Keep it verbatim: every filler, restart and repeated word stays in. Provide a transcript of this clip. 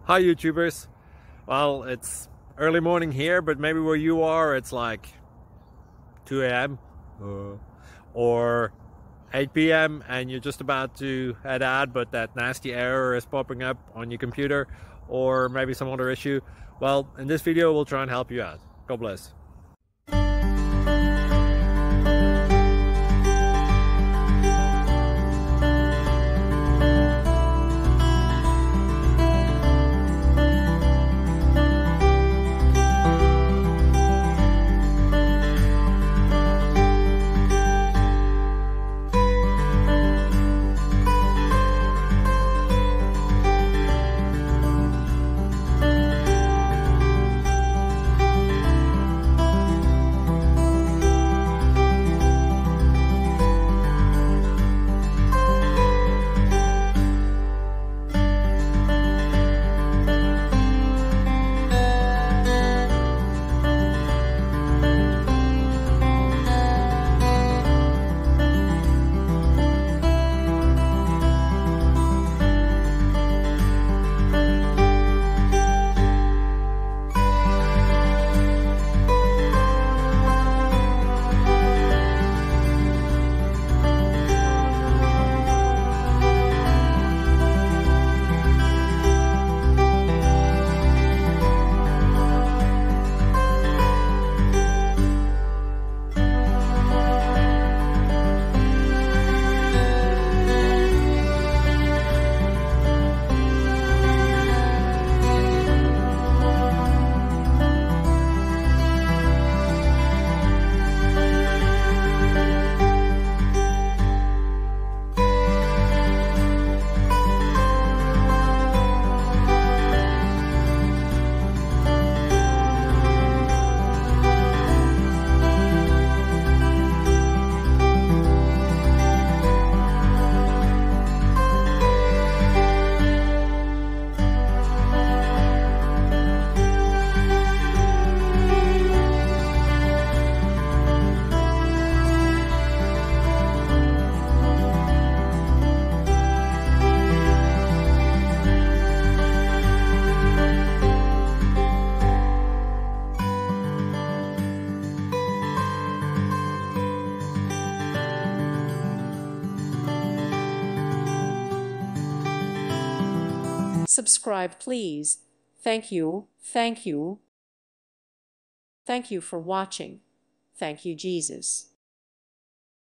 Hi YouTubers. Well, it's early morning here, but maybe where you are it's like two A M uh, or eight P M and you're just about to head out, but that nasty error is popping up on your computer, or maybe some other issue. Well, in this video we'll try and help you out. God bless. Subscribe, please. Thank you. Thank you. Thank you for watching. Thank you, Jesus.